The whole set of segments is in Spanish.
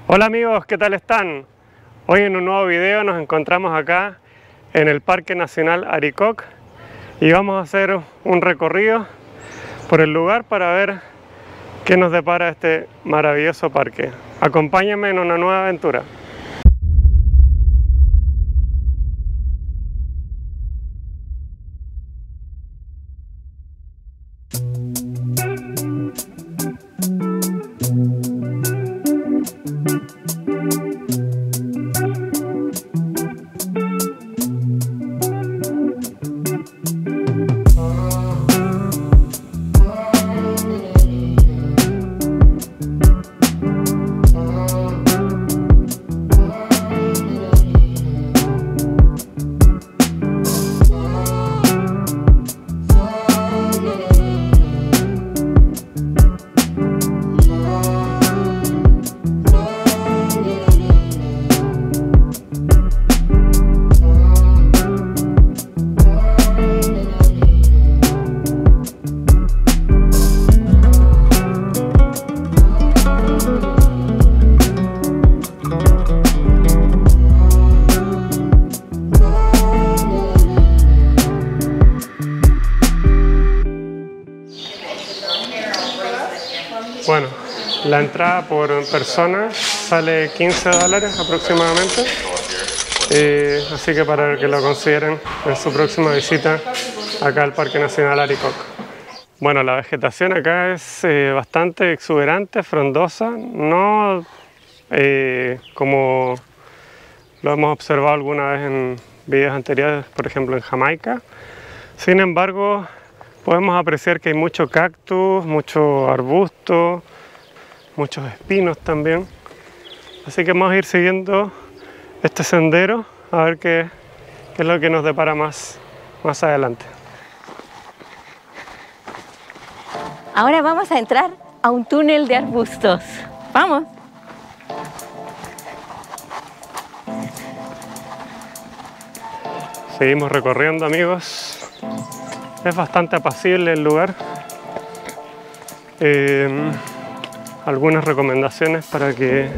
Hola amigos, ¿qué tal están? Hoy en un nuevo video nos encontramos acá en el Parque Nacional Aricoc y vamos a hacer un recorrido por el lugar para ver qué nos depara este maravilloso parque. Acompáñenme en una nueva aventura. Bueno, la entrada por persona sale $15 aproximadamente, así que para que lo consideren en su próxima visita acá al Parque Nacional Aricoc. Bueno, la vegetación acá es bastante exuberante, frondosa, no como lo hemos observado alguna vez en videos anteriores, por ejemplo en Jamaica. Sin embargo, podemos apreciar que hay mucho cactus, mucho arbusto, muchos espinos también. Así que vamos a ir siguiendo este sendero a ver qué es lo que nos depara más adelante. Ahora vamos a entrar a un túnel de arbustos. ¡Vamos! Seguimos recorriendo, amigos. Es bastante apacible el lugar. Algunas recomendaciones para que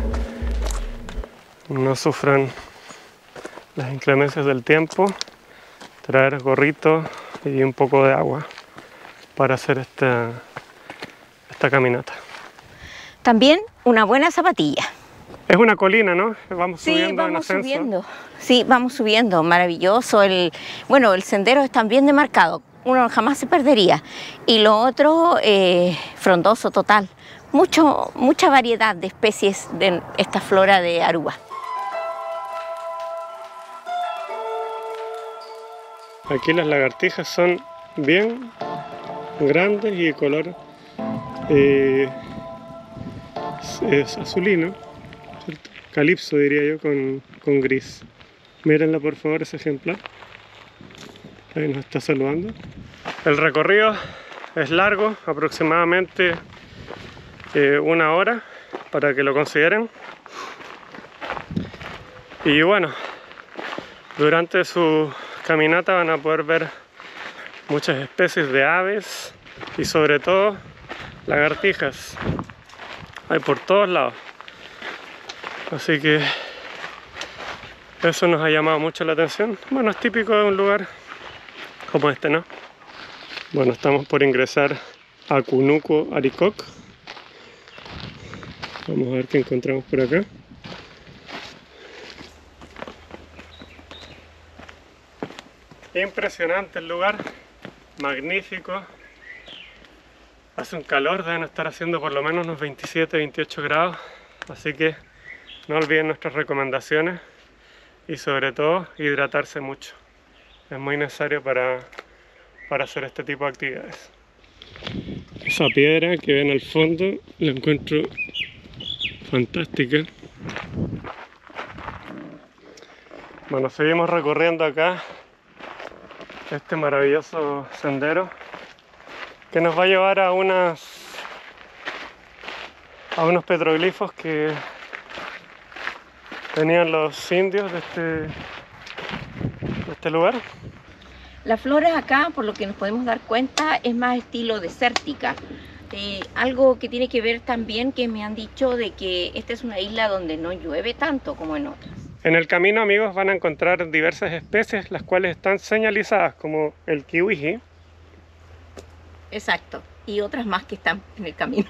no sufran las inclemencias del tiempo: traer gorrito y un poco de agua para hacer esta caminata. También una buena zapatilla. Es una colina, ¿no? Vamos subiendo, sí, vamos en ascenso. subiendo. Sí, vamos subiendo. Maravilloso. Bueno, el sendero está bien demarcado. Uno jamás se perdería. Y lo otro, frondoso total. Mucha variedad de especies de esta flora de Aruba. Aquí las lagartijas son bien grandes y de color es azulino, ¿cierto? Calipso diría yo, con gris. Mírenla por favor, ese ejemplar. Ahí nos está saludando. El recorrido es largo, aproximadamente 1 hora, para que lo consideren. Y bueno, durante su caminata van a poder ver muchas especies de aves y sobre todo lagartijas. Hay por todos lados. Así que eso nos ha llamado mucho la atención. Bueno, es típico de un lugar como este, ¿no? Bueno, estamos por ingresar a Cunuco Aricoc. Vamos a ver qué encontramos por acá. Impresionante el lugar, magnífico. Hace un calor, deben estar haciendo por lo menos unos 27-28 grados. Así que no olviden nuestras recomendaciones y sobre todo hidratarse mucho. Es muy necesario para hacer este tipo de actividades. Esa piedra que ven al fondo la encuentro fantástica. Bueno, seguimos recorriendo acá este maravilloso sendero que nos va a llevar a unos petroglifos que tenían los indios de este lugar. La flora acá, por lo que nos podemos dar cuenta, es más estilo desértica. Algo que tiene que ver también que me han dicho de que esta es una isla donde no llueve tanto como en otras. En el camino, amigos, van a encontrar diversas especies, las cuales están señalizadas, como el kiwiji. Exacto, y otras más que están en el camino.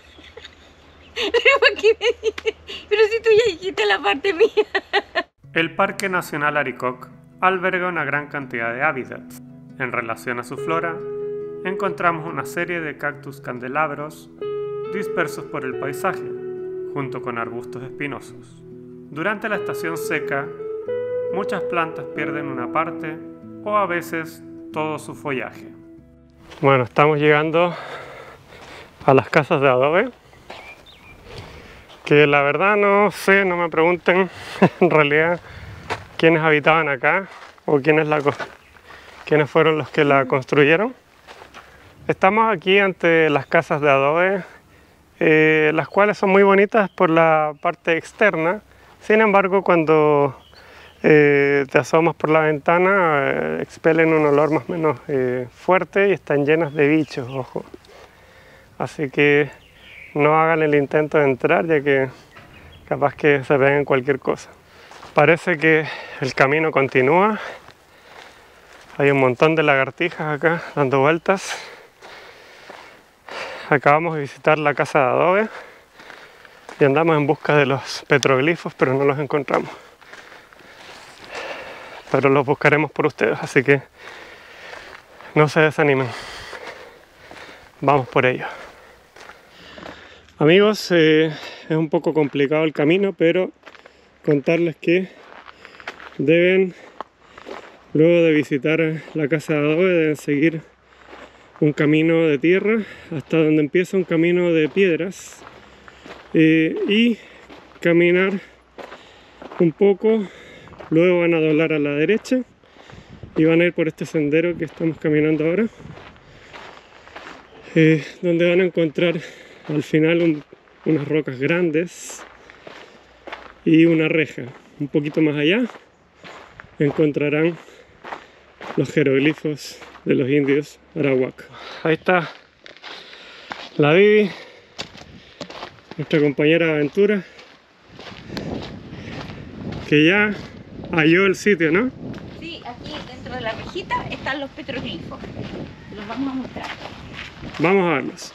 Pero si tú ya dijiste la parte mía. El Parque Nacional Arikok alberga una gran cantidad de hábitats. En relación a su flora, encontramos una serie de cactus candelabros dispersos por el paisaje, junto con arbustos espinosos. Durante la estación seca, muchas plantas pierden una parte o a veces todo su follaje. Bueno, estamos llegando a las casas de adobe, que la verdad no sé, no me pregunten en realidad quiénes habitaban acá o quiénes fueron los que la construyeron. Estamos aquí ante las casas de adobe, las cuales son muy bonitas por la parte externa. Sin embargo, cuando te asomas por la ventana, expelen un olor más o menos fuerte y están llenas de bichos, ojo. Así que no hagan el intento de entrar, ya que capaz que se peguen cualquier cosa. Parece que el camino continúa. Hay un montón de lagartijas acá dando vueltas. Acabamos de visitar la casa de adobe y andamos en busca de los petroglifos, pero no los encontramos. Pero los buscaremos por ustedes, así que no se desanimen. Vamos por ello. Amigos, es un poco complicado el camino, pero contarles que deben, luego de visitar la casa de adobe, deben seguir un camino de tierra hasta donde empieza un camino de piedras y caminar un poco. Luego van a doblar a la derecha y van a ir por este sendero que estamos caminando ahora, donde van a encontrar al final unas rocas grandes y una reja. Un poquito más allá encontrarán los jeroglifos de los indios arawak. Ahí está la Bibi, nuestra compañera de aventura, que ya halló el sitio, ¿no? Sí, aquí dentro de la rejita están los petroglifos. Los vamos a mostrar. Vamos a verlos.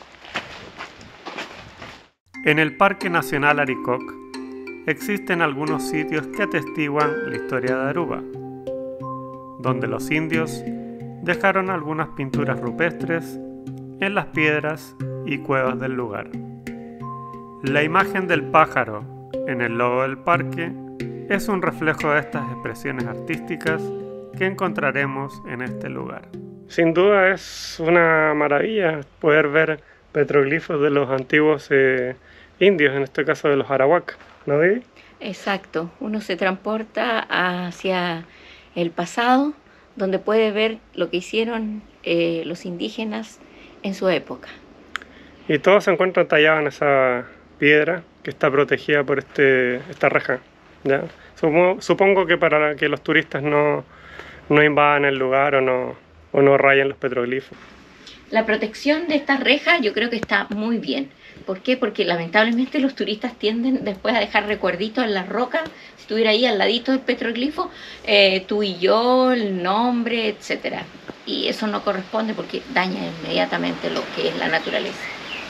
En el Parque Nacional Arikok existen algunos sitios que atestiguan la historia de Aruba, donde los indios dejaron algunas pinturas rupestres en las piedras y cuevas del lugar. La imagen del pájaro en el logo del parque es un reflejo de estas expresiones artísticas que encontraremos en este lugar. Sin duda es una maravilla poder ver petroglifos de los antiguos indios, en este caso de los arawak, ¿no, Bibi? Exacto, uno se transporta hacia el pasado, donde puede ver lo que hicieron los indígenas en su época. Y todo se encuentra tallado en esa piedra que está protegida por esta reja, ¿ya? Supongo que para que los turistas no invadan el lugar o no rayen los petroglifos. La protección de esta reja yo creo que está muy bien. ¿Por qué? Porque lamentablemente los turistas tienden después a dejar recuerditos en las rocas. Si estuviera ahí al ladito del petroglifo, tú y yo, el nombre, etc. Y eso no corresponde porque daña inmediatamente lo que es la naturaleza.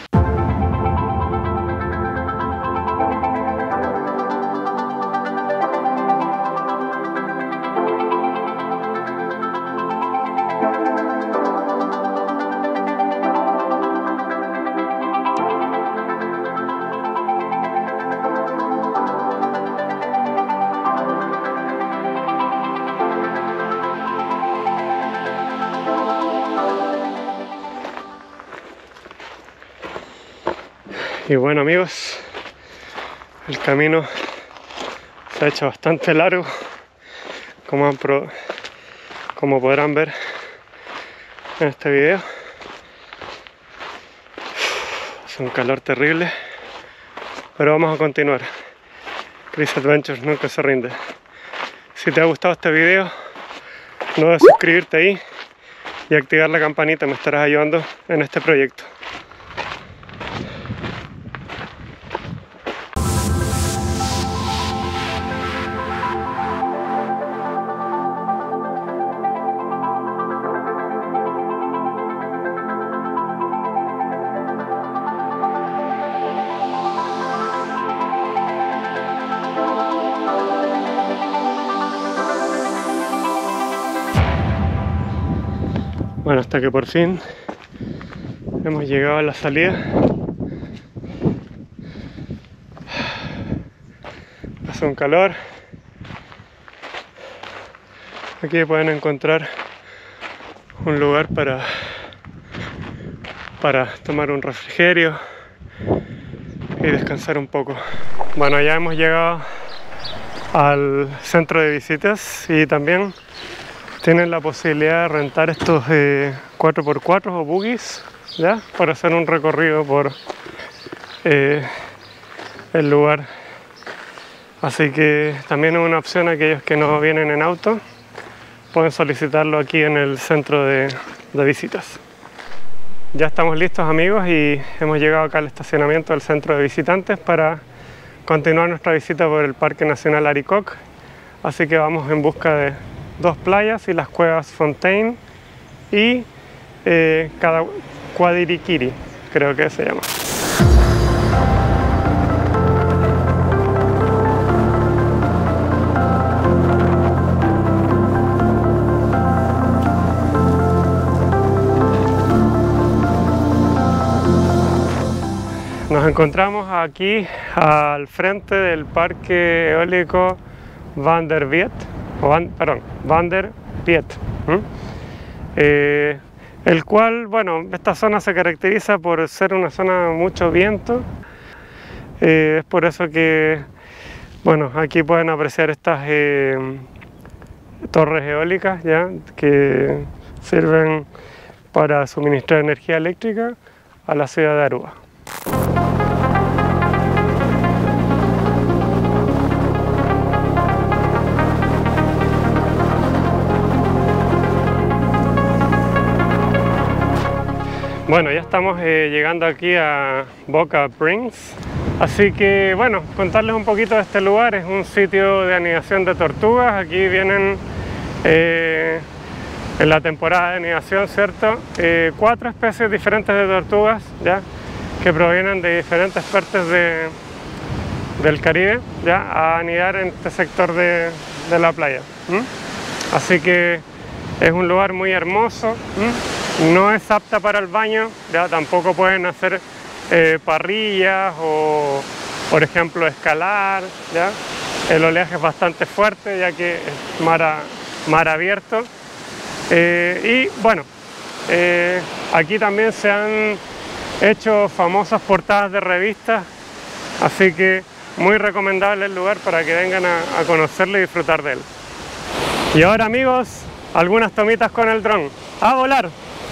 Y bueno, amigos, el camino se ha hecho bastante largo, como podrán ver en este video. Es un calor terrible, pero vamos a continuar. Chris Adventures nunca se rinde. Si te ha gustado este video, no dudes en suscribirte ahí y activar la campanita, me estarás ayudando en este proyecto. Bueno, hasta que por fin hemos llegado a la salida. Hace un calor. Aquí pueden encontrar un lugar para tomar un refrigerio y descansar un poco. Bueno, ya hemos llegado al centro de visitas y también tienen la posibilidad de rentar estos 4x4 o buggies, ¿ya? Para hacer un recorrido por el lugar. Así que también es una opción a aquellos que no vienen en auto, pueden solicitarlo aquí en el centro de visitas. Ya estamos listos, amigos, y hemos llegado acá al estacionamiento del centro de visitantes para continuar nuestra visita por el Parque Nacional Arikok. Así que vamos en busca de 2 playas y las cuevas Fontaine y Cuadiriquiri, creo que se llama. Nos encontramos aquí al frente del parque eólico Van der Biet, el cual, bueno, esta zona se caracteriza por ser una zona de mucho viento. Es por eso que, bueno, aquí pueden apreciar estas torres eólicas, ¿ya? Que sirven para suministrar energía eléctrica a la ciudad de Aruba. Bueno, ya estamos llegando aquí a Boca Springs, así que bueno, contarles un poquito de este lugar. Es un sitio de anidación de tortugas. Aquí vienen en la temporada de anidación, ¿cierto? 4 especies diferentes de tortugas, ¿ya? Que provienen de diferentes partes del Caribe, ¿ya? A anidar en este sector de la playa. Así que es un lugar muy hermoso. No es apta para el baño, ¿ya? Tampoco pueden hacer parrillas o, por ejemplo, escalar, ¿ya? El oleaje es bastante fuerte, ya que es mar abierto. Y bueno, aquí también se han hecho famosas portadas de revistas, así que muy recomendable el lugar para que vengan a conocerlo y disfrutar de él. Y ahora, amigos, algunas tomitas con el dron. ¡A volar!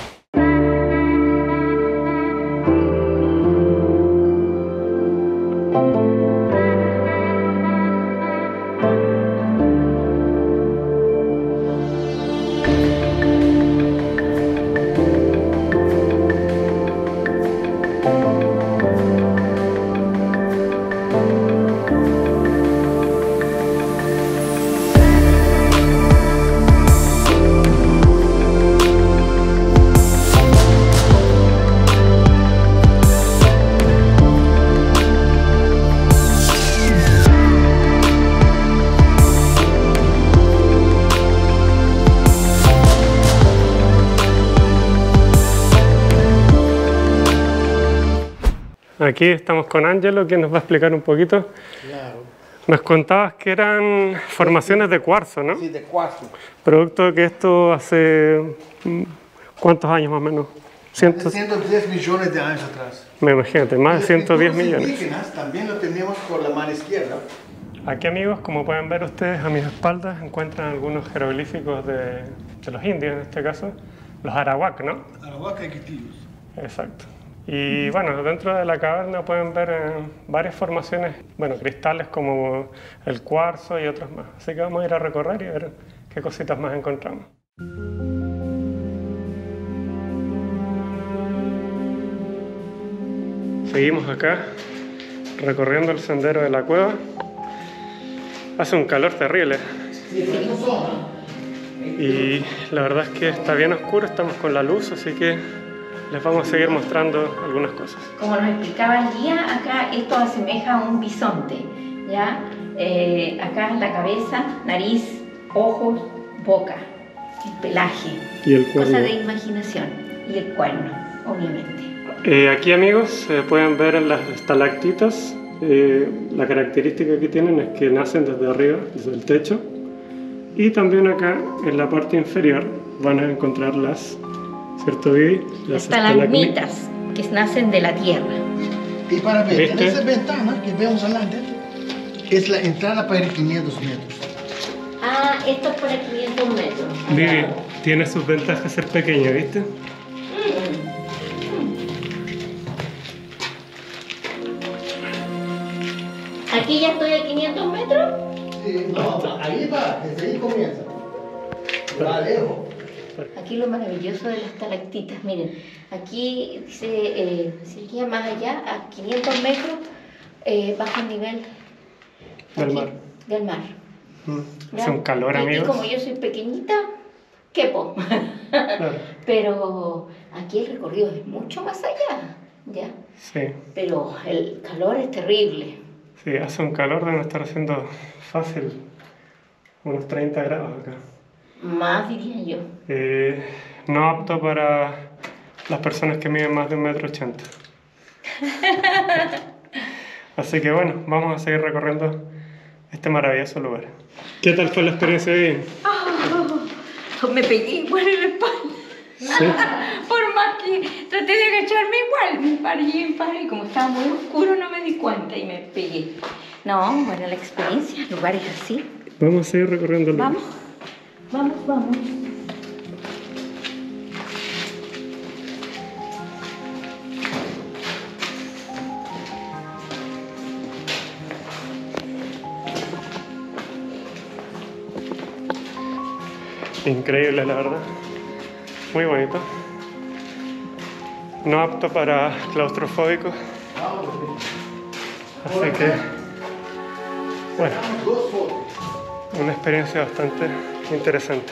Aquí estamos con Ángelo, que nos va a explicar un poquito. Claro. Nos contabas que eran formaciones de cuarzo, ¿no? Sí, de cuarzo. Producto que esto hace... ¿cuántos años más o menos? 110 millones de años atrás. Me imagino, más de 110 millones. Indígenas también lo teníamos por la mano izquierda. Aquí, amigos, como pueden ver ustedes a mis espaldas, encuentran algunos jeroglíficos de los indios, en este caso, los arawak, ¿no? Arawak y quitillos. Exacto. Y bueno, dentro de la caverna pueden ver varias formaciones, bueno, cristales como el cuarzo y otros más. Así que vamos a ir a recorrer y ver qué cositas más encontramos. Seguimos acá, recorriendo el sendero de la cueva. Hace un calor terrible. Y la verdad es que está bien oscuro, estamos con la luz, así que les vamos a seguir mostrando algunas cosas. Como nos explicaba el guía, acá esto asemeja a un bisonte, ¿ya? Acá la cabeza, nariz, ojos, boca. el pelaje. Y el cuerno. Cosa de imaginación. Y el cuerno, obviamente. Aquí, amigos, pueden ver en las estalactitas. La característica que tienen es que nacen desde arriba, desde el techo. Y también acá, en la parte inferior, van a encontrar las, ¿cierto, Vivi? Las estalagmitas, que nacen de la tierra. Y para ver, en ¿Viste? esa ventana que vemos adelante, es la entrada para 500 metros. Ah, esto es para 500 metros. Vivi, tiene sus ventajas ser pequeña, ¿viste? Aquí ya estoy a 500 metros. Sí, no, ahí va, desde ahí comienza. Va lejos. Aquí lo maravilloso de las estalactitas, miren, aquí dice, seguía más allá, a 500 metros bajo el nivel Del aquí, mar. Del mar. Hace un calor, amigos. Y como yo soy pequeñita, quepo. Claro. Pero aquí el recorrido es mucho más allá, ¿ya? Sí, Pero el calor es terrible. sí, hace un calor, debe estar haciendo fácil unos 30 grados acá. Más diría yo. No apto para las personas que miden más de 1,80 m. Así que bueno, vamos a seguir recorriendo este maravilloso lugar. ¿Qué tal fue la experiencia de Me pegué igual en la espalda. Sí. Por más que traté de agacharme igual, me paré y como estaba muy oscuro no me di cuenta y me pegué. No, bueno, la experiencia, lugares así. Vamos a seguir recorriendo el lugar. Vamos. Increíble, la verdad. Muy bonito. No apto para claustrofóbicos. Así que, bueno, una experiencia bastante interesante.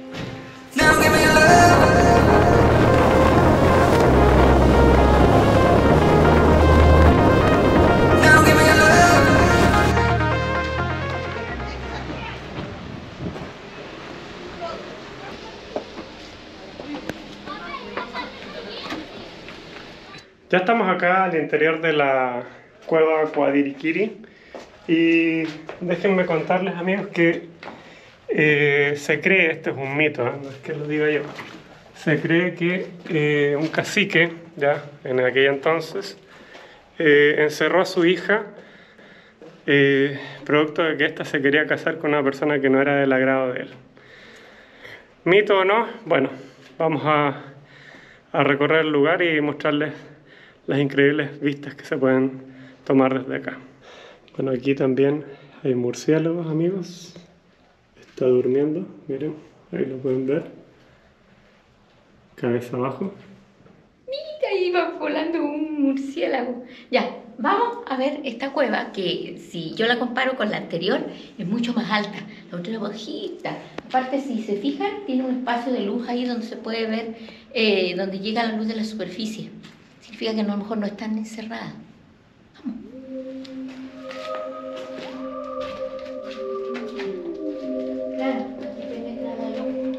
Ya estamos acá al interior de la cueva Cuadiriquiri y déjenme contarles, amigos, que se cree, esto es un mito, no es que lo diga yo, se cree que un cacique, ya en aquel entonces, encerró a su hija producto de que ésta se quería casar con una persona que no era del agrado de él. ¿Mito o no? Bueno, vamos a recorrer el lugar y mostrarles las increíbles vistas que se pueden tomar desde acá. Bueno, aquí también hay murciélagos, amigos. Está durmiendo, miren, ahí lo pueden ver. Cabeza abajo. Mira, ahí va volando un murciélago. Ya, vamos a ver esta cueva que si yo la comparo con la anterior es mucho más alta. La otra es bajita. Aparte, si se fijan, tiene un espacio de luz ahí donde se puede ver, donde llega la luz de la superficie. Significa que a lo mejor no están encerradas. Vamos. Claro, aquí penetra la luz.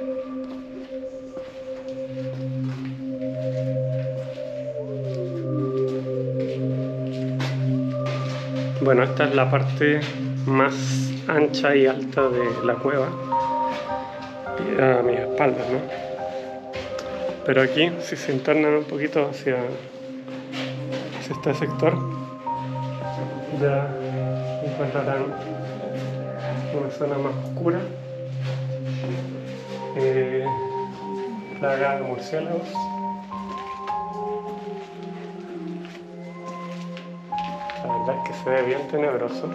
Bueno, esta es la parte más ancha y alta de la cueva. Y a mis espaldas, ¿no? Pero aquí, si se internan un poquito hacia este sector, ya encontrarán una zona más oscura, plaga de murciélagos. La verdad es que se ve bien tenebroso.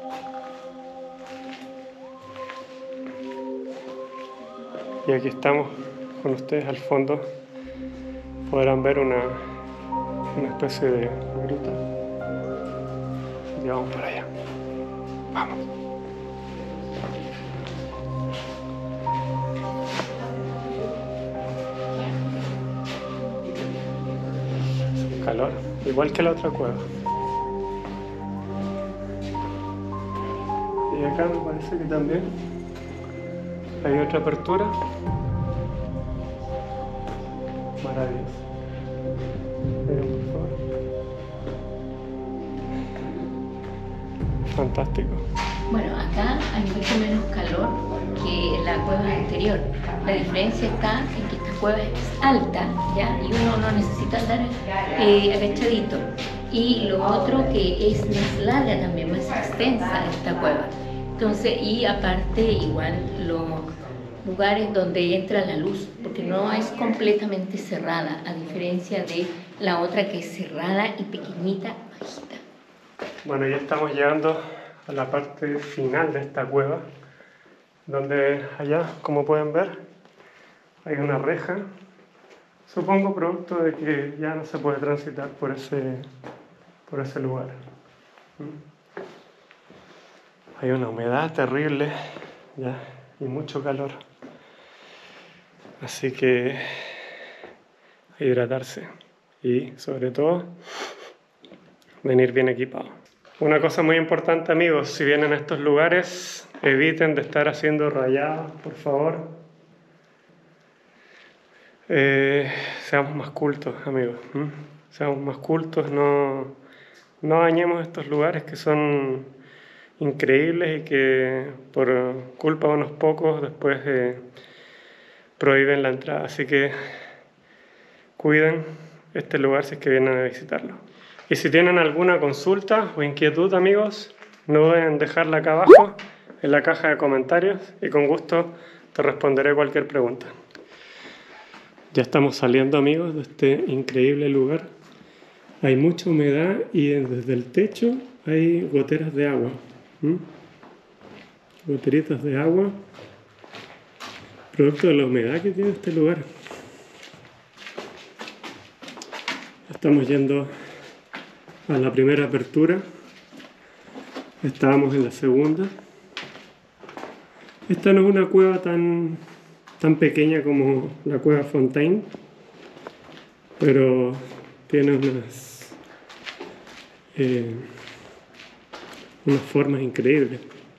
Y aquí estamos con ustedes al fondo. Podrán ver una especie de gruta. Y vamos para allá. Vamos. Hace calor, igual que la otra cueva. Y acá me parece que también hay otra apertura. Maravilloso. Miren, por favor. Fantástico. Bueno, acá hay mucho menos calor que en la cueva anterior. La diferencia está en que esta cueva es alta, ¿ya? Y uno no necesita andar agachadito. Y lo otro que es más larga también, más extensa esta cueva. Entonces, y aparte igual los lugares donde entra la luz, porque no es completamente cerrada, a diferencia de la otra que es cerrada y pequeñita, bajita. Bueno, ya estamos llegando a la parte final de esta cueva, donde allá, como pueden ver, hay una reja, supongo producto de que ya no se puede transitar por ese lugar. Hay una humedad terrible, ya, y mucho calor, así que a hidratarse y sobre todo venir bien equipado. Una cosa muy importante, amigos, si vienen a estos lugares, eviten de estar haciendo rayados, por favor. Seamos más cultos, amigos. Seamos más cultos, no dañemos estos lugares que son increíbles y que por culpa de unos pocos después prohíben la entrada. Así que cuiden este lugar si es que vienen a visitarlo. Y si tienen alguna consulta o inquietud, amigos, no duden en dejarla acá abajo en la caja de comentarios y con gusto te responderé cualquier pregunta. Ya estamos saliendo, amigos, de este increíble lugar. Hay mucha humedad y desde el techo hay goteras de agua. Goteritas de agua, producto de la humedad que tiene este lugar. Estamos yendo a la primera apertura, estábamos en la segunda. Esta no es una cueva tan pequeña como la cueva Fontaine, pero tiene unas formas increíbles.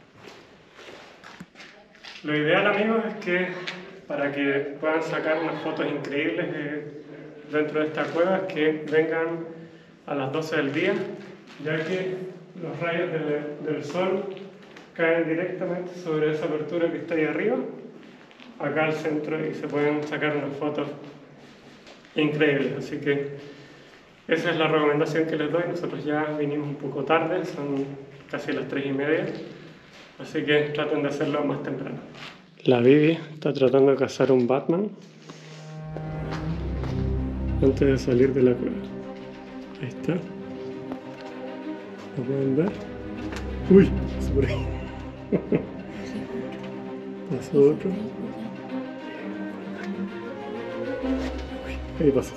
Lo ideal, amigos, es que para que puedan sacar unas fotos increíbles dentro de esta cueva, es que vengan a las 12 del día, ya que los rayos del sol caen directamente sobre esa apertura que está ahí arriba, acá al centro, y se pueden sacar unas fotos increíbles. Así que esa es la recomendación que les doy. Nosotros ya vinimos un poco tarde, son casi las 3:30, así que traten de hacerlo más temprano. La Vivi está tratando de cazar un Batman antes de salir de la cueva. Ahí está. ¿Lo pueden ver? ¡Uy! Pasó por ahí. Pasó otro. Uy, ahí pasó.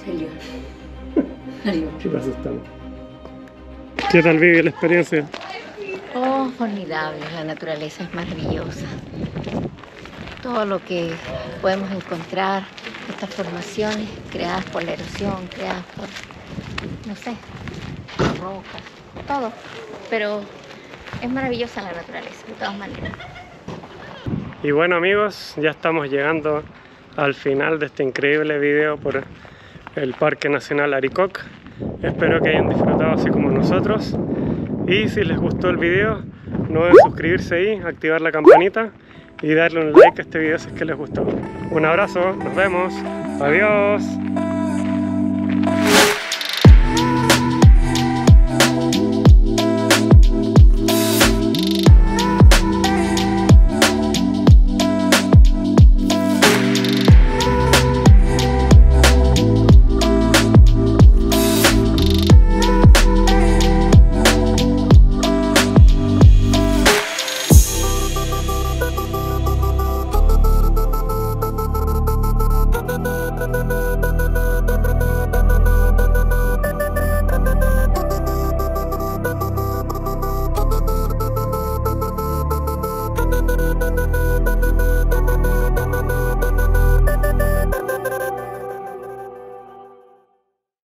¿Qué pasó? Estamos. ¿Qué tal, Vivi, la experiencia? Oh, formidable, la naturaleza es maravillosa. Todo lo que podemos encontrar, estas formaciones creadas por la erosión, creadas por, no sé, rocas, todo. Pero es maravillosa la naturaleza, de todas maneras. Y bueno, amigos, ya estamos llegando al final de este increíble video por el Parque Nacional Aricoc. Espero que hayan disfrutado así como nosotros. Y si les gustó el video, no duden suscribirse ahí, activar la campanita y darle un like a este video si es que les gustó. Un abrazo, nos vemos, adiós.